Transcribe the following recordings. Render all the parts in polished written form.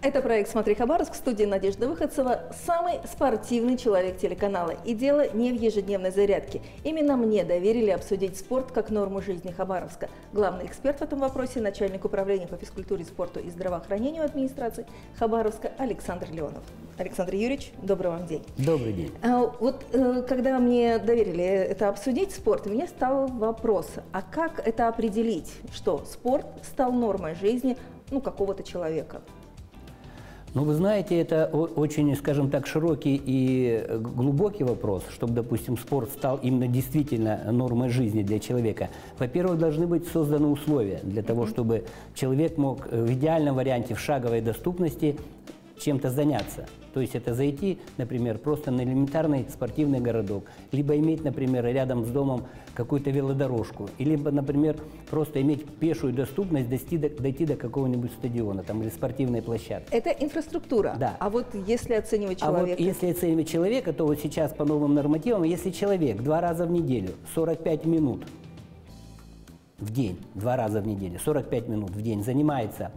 Это проект «Смотри Хабаровск», в студии Надежда Выходцева, самый спортивный человек телеканала. И дело не в ежедневной зарядке. Именно мне доверили обсудить спорт как норму жизни Хабаровска. Главный эксперт в этом вопросе – начальник управления по физкультуре, спорту и здравоохранению администрации Хабаровска Александр Леонов. Александр Юрьевич, добрый вам день. Добрый день. Когда мне доверили это обсудить, спорт, мне стал вопрос, а как это определить, что спорт стал нормой жизни какого-то человека? Ну, вы знаете, это очень, скажем так, широкий и глубокий вопрос, чтобы, допустим, спорт стал именно действительно нормой жизни для человека. Во-первых, должны быть созданы условия для того, чтобы человек мог в идеальном варианте, в шаговой доступности чем-то заняться. То есть это зайти, например, просто на элементарный спортивный городок, либо иметь, например, рядом с домом какую-то велодорожку, либо, например, просто иметь пешую доступность дойти до какого-нибудь стадиона или спортивной площадки. Это инфраструктура. Да. А вот если оценивать человека? А вот если оценивать человека, то вот сейчас по новым нормативам, если человек 2 раза в неделю, 45 минут в день, 2 раза в неделю, 45 минут в день занимается,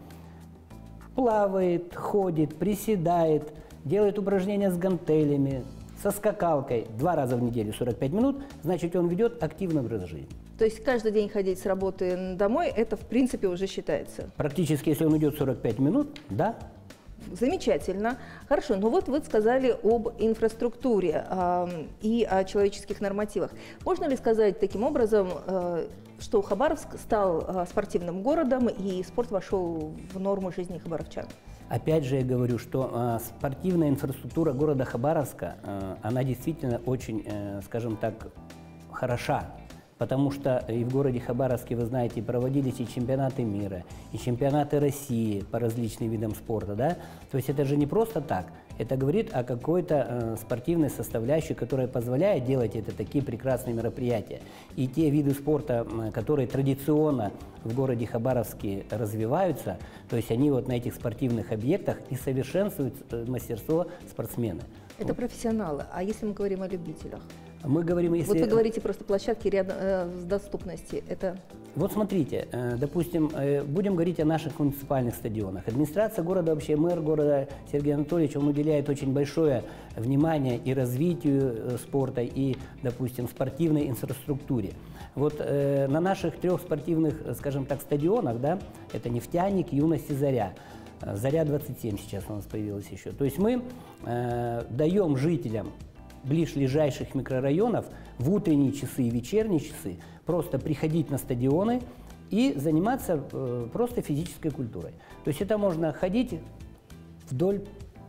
плавает, ходит, приседает, делает упражнения с гантелями, со скакалкой 2 раза в неделю 45 минут, значит, он ведет активный образ жизни. То есть каждый день ходить с работы домой, это в принципе уже считается? Практически, если он идет 45 минут, да. Замечательно. Хорошо, но вот вы сказали об инфраструктуре и о человеческих нормативах. Можно ли сказать таким образом, что Хабаровск стал спортивным городом и спорт вошел в норму жизни хабаровчан? Опять же я говорю, что спортивная инфраструктура города Хабаровска, она действительно очень, скажем так, хороша. Потому что и в городе Хабаровске, вы знаете, проводились и чемпионаты мира, и чемпионаты России по различным видам спорта, да? То есть это же не просто так. Это говорит о какой-то спортивной составляющей, которая позволяет делать такие прекрасные мероприятия. И те виды спорта, которые традиционно в городе Хабаровске развиваются, то есть они вот на этих спортивных объектах и совершенствуют мастерство спортсмена. Это профессионалы. А если мы говорим о любителях? Мы говорим, если... Вот вы говорите просто площадки рядом с доступностью. Это... Вот смотрите, допустим, будем говорить о наших муниципальных стадионах. Администрация города, вообще мэр города Сергей Анатольевич, он уделяет очень большое внимание и развитию спорта, и, допустим, спортивной инфраструктуре. Вот на наших 3 спортивных, скажем так, стадионах, да, это «Нефтяник», «Юность» и «Заря». «Заря-27» сейчас у нас появилась еще. То есть мы даем жителям ближайших микрорайонов в утренние часы и вечерние часы просто приходить на стадионы и заниматься просто физической культурой. То есть это можно ходить вдоль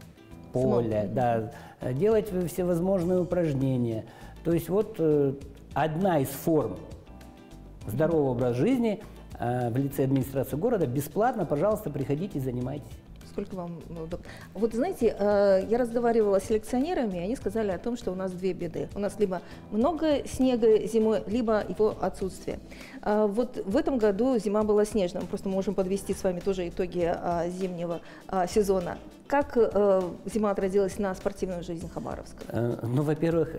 поля, да, делать всевозможные упражнения. То есть вот одна из форм здорового образа жизни в лице администрации города бесплатно, пожалуйста, приходите и занимайтесь. Сколько вам удобно? Вот знаете, я разговаривала с селекционерами, и они сказали о том, что у нас 2 беды. У нас либо много снега зимой, либо его отсутствие. Вот в этом году зима была снежная. Мы просто можем подвести с вами тоже итоги зимнего сезона. Как зима отразилась на спортивную жизнь Хабаровска? Ну, во-первых,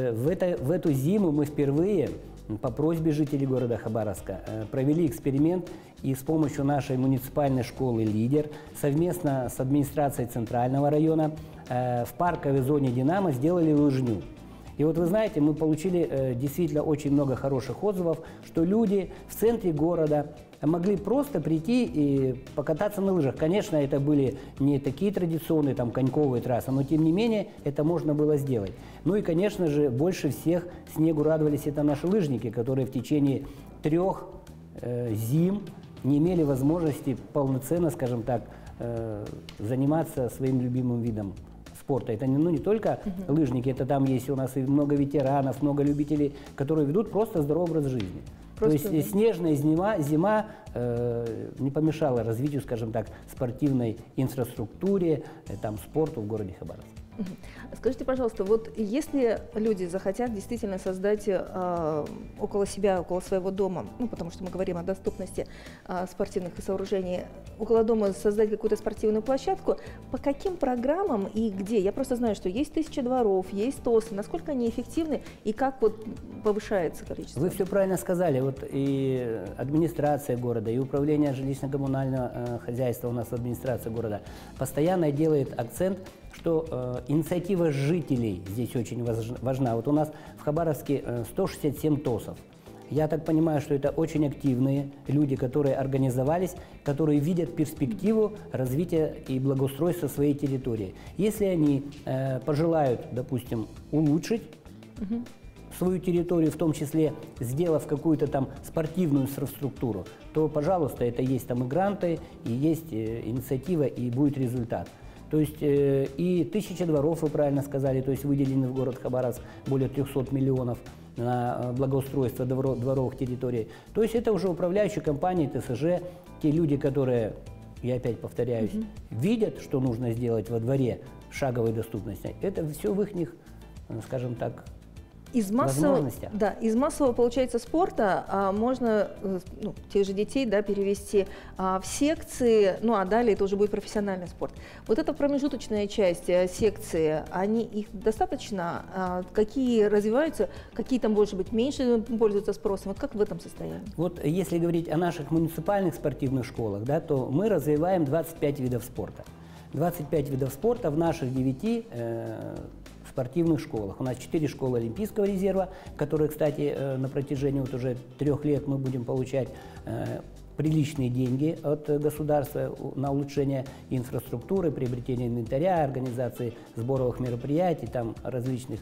в эту зиму мы впервые по просьбе жителей города Хабаровска провели эксперимент и с помощью нашей муниципальной школы «Лидер» совместно с администрацией Центрального района в парковой зоне «Динамо» сделали лыжню. И вот вы знаете, мы получили действительно очень много хороших отзывов, что люди в центре города могли просто прийти и покататься на лыжах. Конечно, это были не такие традиционные коньковые трассы, но тем не менее это можно было сделать. Ну и, конечно же, больше всех снегу радовались это наши лыжники, которые в течение 3 зим не имели возможности полноценно, скажем так, заниматься своим любимым видом спорта. Это не только лыжники, это там есть у нас и много ветеранов, много любителей, которые ведут просто здоровый образ жизни. То есть снежная зима не помешала развитию, скажем так, спортивной инфраструктуре, спорту в городе Хабаровск. Скажите, пожалуйста, вот если люди захотят действительно создать около себя, около своего дома, ну, потому что мы говорим о доступности спортивных сооружений, около дома создать какую-то спортивную площадку, по каким программам и где? Я просто знаю, что есть 1000 дворов, есть ТОСы, насколько они эффективны и как вот повышается количество? Вы все правильно сказали. Вот и администрация города, и управление жилищно-коммунального хозяйства, у нас администрация города, постоянно делает акцент, что инициатива жителей здесь очень важна. Вот у нас в Хабаровске 167 ТОСов. Я так понимаю, что это очень активные люди, которые организовались, которые видят перспективу развития и благоустройства своей территории. Если они пожелают, допустим, улучшить свою территорию, в том числе сделав какую-то там спортивную инфраструктуру, то, пожалуйста, это есть там и гранты, и есть инициатива, и будет результат. То есть и 1000 дворов, вы правильно сказали, то есть выделены в город Хабаровск более 300 миллионов на благоустройство дворовых территорий. То есть это уже управляющие компании, ТСЖ, те люди, которые, я опять повторяюсь, видят, что нужно сделать во дворе шаговой доступности. Это все в их, скажем так, из массового, получается, спорта можно тех же детей перевести в секции, ну а далее это уже будет профессиональный спорт. Вот эта промежуточная часть секции, их достаточно? Какие развиваются, какие там, может быть, меньше пользуются спросом? Вот как в этом состоянии? Вот если говорить о наших муниципальных спортивных школах, то мы развиваем 25 видов спорта. 25 видов спорта в наших 9 спортивных школах. У нас 4 школы Олимпийского резерва, которые, кстати, на протяжении вот уже 3 лет мы будем получать приличные деньги от государства на улучшение инфраструктуры, приобретение инвентаря, организации сборовых мероприятий, там различных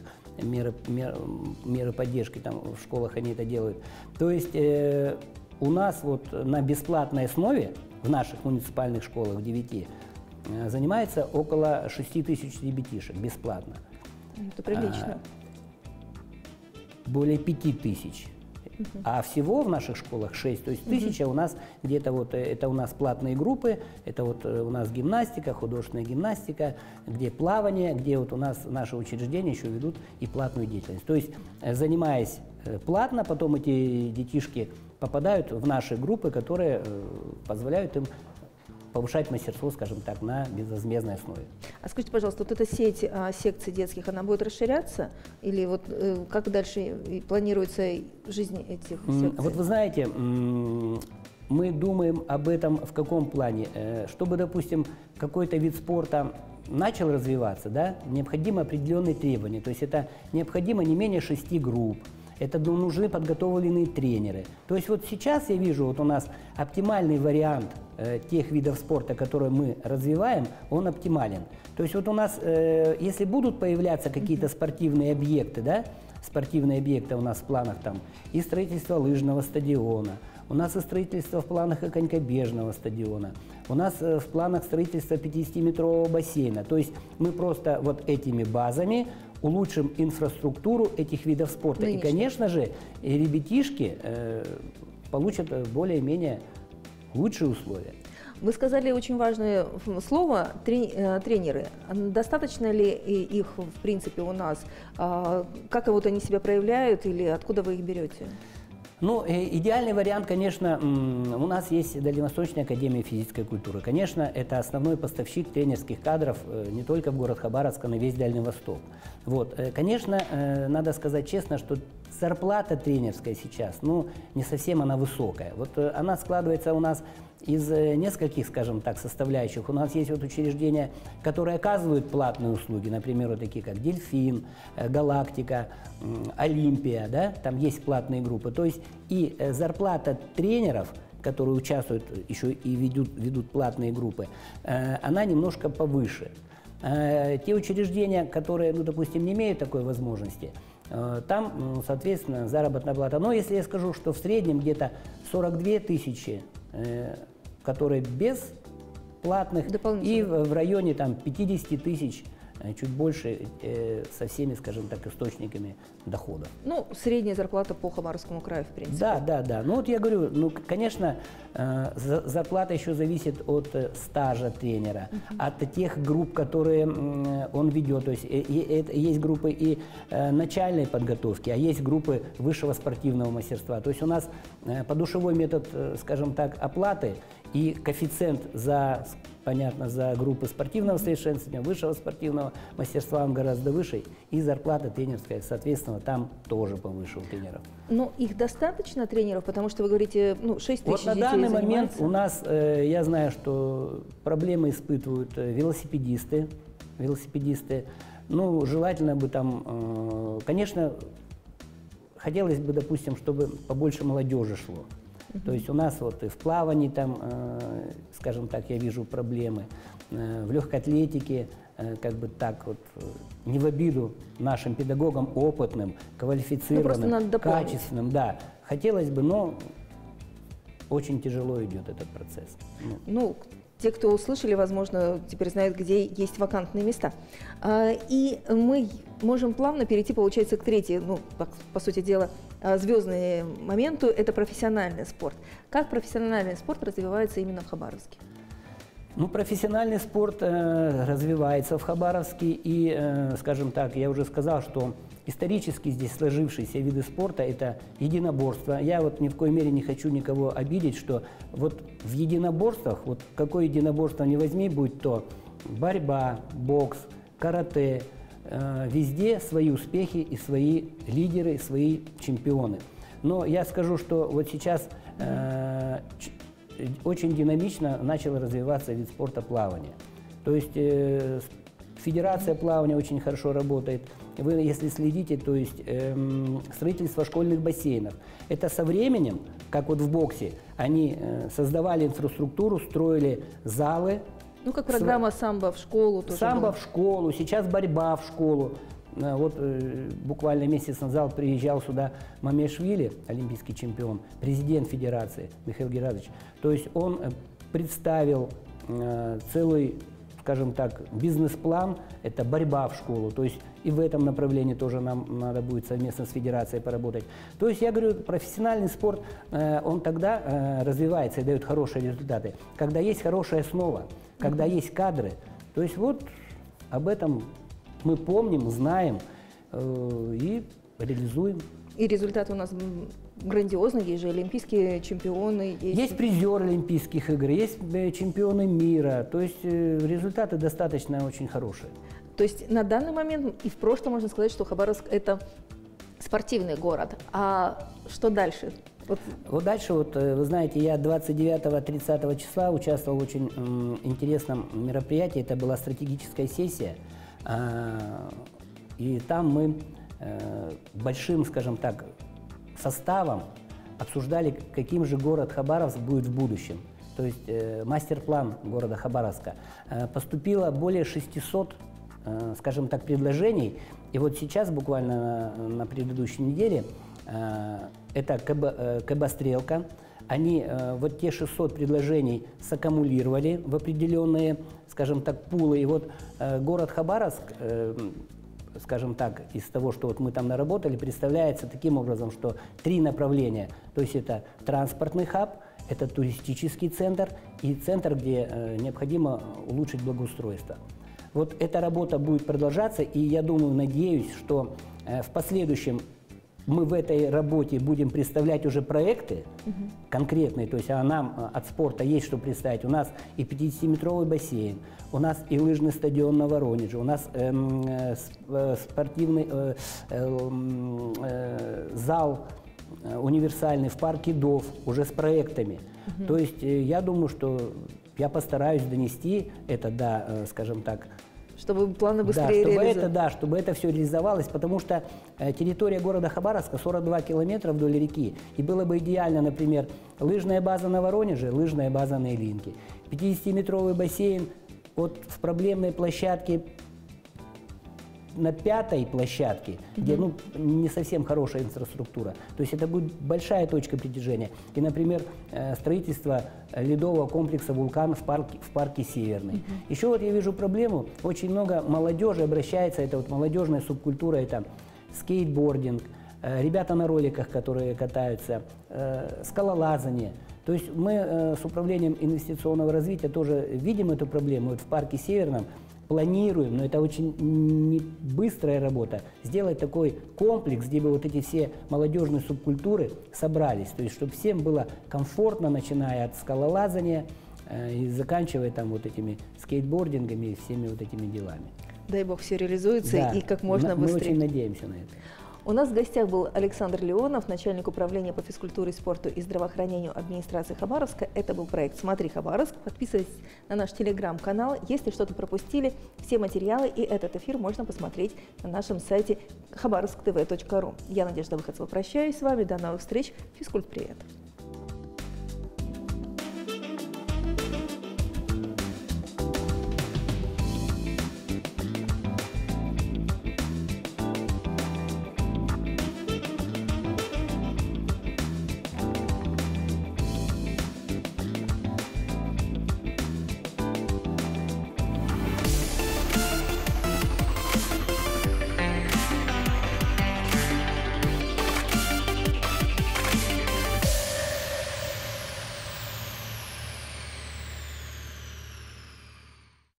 меры поддержки, там в школах они это делают. То есть у нас вот на бесплатной основе в наших муниципальных школах 9 занимается около 6000 ребятишек бесплатно. Это прилично. Более 5000. А всего в наших школах 6, то есть 1000 у нас где-то вот, это у нас платные группы, это вот у нас гимнастика, художественная гимнастика, где плавание, где вот у нас наши учреждения еще ведут и платную деятельность. То есть занимаясь платно, потом эти детишки попадают в наши группы, которые позволяют им повышать мастерство, скажем так, на безвозмездной основе. А скажите, пожалуйста, вот эта сеть секций детских, она будет расширяться? Или вот как дальше планируется жизнь этих секций? Вот вы знаете, мы думаем об этом в каком плане? Чтобы, допустим, какой-то вид спорта начал развиваться, необходимы определенные требования. То есть это необходимо не менее 6 групп. Это нужны подготовленные тренеры. То есть вот сейчас я вижу, вот у нас оптимальный вариант тех видов спорта, которые мы развиваем, он оптимален. То есть вот у нас, если будут появляться какие-то спортивные объекты, спортивные объекты у нас в планах там и строительство лыжного стадиона, у нас и строительство в планах и конькобежного стадиона, у нас в планах строительство 50-метрового бассейна. То есть мы просто вот этими базами улучшим инфраструктуру этих видов спорта. Нынешний. И, конечно же, ребятишки получат более-менее лучшие условия. Вы сказали очень важное слово тренеры. Достаточно ли их, в принципе, у нас? Как вот они себя проявляют или откуда вы их берете? Ну, идеальный вариант, конечно, у нас есть Дальневосточная академия физической культуры. Конечно, это основной поставщик тренерских кадров не только в город Хабаровск, а на весь Дальний Восток. Вот. Конечно, надо сказать честно, что зарплата тренерская сейчас, не совсем она высокая. Вот она складывается у нас из нескольких, скажем так, составляющих. У нас есть вот учреждения, которые оказывают платные услуги, например, вот такие как «Дельфин», «Галактика», «Олимпия», там есть платные группы. То есть и зарплата тренеров, которые участвуют еще и ведут платные группы, она немножко повыше. Те учреждения, которые, допустим, не имеют такой возможности, там, соответственно, заработная плата. Но если я скажу, что в среднем где-то 42 тысячи, которые без платных, и в районе там 50 тысяч чуть больше со всеми, скажем так, источниками доходов. Ну, средняя зарплата по Хабаровскому краю, в принципе. Да, да, да. Ну вот я говорю, ну, конечно, зарплата еще зависит от стажа тренера, от тех групп, которые он ведет. То есть есть группы и начальной подготовки, а есть группы высшего спортивного мастерства. То есть у нас подушевой метод, скажем так, оплаты и коэффициент за, понятно, за группы спортивного совершенствования, высшего спортивного мастерства он гораздо выше, и зарплата тренерская, соответственно, там тоже повыше у тренеров. Но их достаточно тренеров, потому что вы говорите, ну, 6 тысяч Вот на детей данный момент занимается. у нас, я знаю, что проблемы испытывают велосипедисты. Ну, желательно бы там, конечно, хотелось бы, допустим, чтобы побольше молодежи шло. То есть у нас вот и в плавании там, скажем так, я вижу проблемы, в легкой атлетике, как бы так вот, не в обиду нашим педагогам опытным, квалифицированным, качественным, да. Хотелось бы, но очень тяжело идет этот процесс. Ну, те, кто услышали, возможно, теперь знают, где есть вакантные места. И мы можем плавно перейти, получается, к третьей, ну, по сути дела, звездному моменту – это профессиональный спорт. Как профессиональный спорт развивается именно в Хабаровске? Ну, профессиональный спорт развивается в Хабаровске, и, скажем так, я уже сказал, что исторически здесь сложившиеся виды спорта – это единоборство. Я вот ни в коей мере не хочу никого обидеть, что вот в единоборствах, вот какое единоборство не возьми, будь то борьба, бокс, карате, везде свои успехи и свои лидеры, и свои чемпионы. Но я скажу, что вот сейчас очень динамично начал развиваться вид спорта плавания. То есть федерация плавания очень хорошо работает. Вы, если следите, то есть строительство школьных бассейнов. Это со временем, как вот в боксе, они создавали инфраструктуру, строили залы. Ну, как программа «Самбо в школу» тоже Самбо была. в школу, сейчас борьба в школу. Вот буквально месяц назад приезжал сюда Мамешвили, олимпийский чемпион, президент федерации Михаил Герадович. То есть он представил целый, скажем так, бизнес-план, это борьба в школу. То есть и в этом направлении тоже нам надо будет совместно с федерацией поработать. То есть я говорю, профессиональный спорт, он тогда развивается и дает хорошие результаты, когда есть хорошая основа, когда есть кадры. То есть вот об этом мы помним, знаем и реализуем. И результаты у нас грандиозные, есть же олимпийские чемпионы. Есть призеры Олимпийских игр, есть чемпионы мира, то есть результаты достаточно очень хорошие. То есть на данный момент и в прошлом можно сказать, что Хабаровск – это спортивный город. А что дальше? Вот дальше, вот, вы знаете, я 29-30 числа участвовал в очень интересном мероприятии, это была стратегическая сессия. И там мы большим, скажем так, составом обсуждали, каким же город Хабаровск будет в будущем. То есть мастер-план города Хабаровска. Поступило более 600, скажем так, предложений. И вот сейчас, буквально на предыдущей неделе, это КБ «Стрелка». Они вот те 600 предложений саккумулировали в определенные, скажем так, пулы. И вот город Хабаровск, скажем так, из того, что вот мы там наработали, представляется таким образом, что 3 направления. То есть это транспортный хаб, это туристический центр и центр, где необходимо улучшить благоустройство. Вот эта работа будет продолжаться, и я думаю, надеюсь, что в последующем мы в этой работе будем представлять уже проекты конкретные, то есть нам от спорта есть что представить. У нас и 50-метровый бассейн, у нас и лыжный стадион на Воронеже, у нас спортивный зал универсальный в парке Дов уже с проектами. То есть я думаю, что я постараюсь донести это до, скажем так, чтобы планы быстрее реализовать. Чтобы это все реализовалось, потому что территория города Хабаровска 42 километра вдоль реки. И было бы идеально, например, лыжная база на Воронеже, лыжная база на Ильинке. 50-метровый бассейн вот в проблемной площадке на 5-й площадке, где ну, не совсем хорошая инфраструктура. То есть это будет большая точка притяжения. И, например, строительство ледового комплекса «Вулкан» в парке Северный. Еще вот я вижу проблему, очень много молодежи обращается, это вот молодежная субкультура, это скейтбординг, ребята на роликах, которые катаются, скалолазание. То есть мы с управлением инвестиционного развития тоже видим эту проблему. Вот в парке Северном планируем, но это очень не быстрая работа, сделать такой комплекс, где бы вот эти все молодежные субкультуры собрались. То есть чтобы всем было комфортно, начиная от скалолазания и заканчивая там вот этими скейтбордингами и всеми вот этими делами. Дай бог все реализуется, Да, и как можно быстрее. Мы очень надеемся на это. У нас в гостях был Александр Леонов, начальник управления по физкультуре, спорту и здравоохранению администрации Хабаровска. Это был проект «Смотри, Хабаровск». Подписывайтесь на наш телеграм-канал. Если что-то пропустили, все материалы и этот эфир можно посмотреть на нашем сайте khabarovsktv.ru. Я, Надежда Выходцева, прощаюсь с вами. До новых встреч. Физкульт, привет.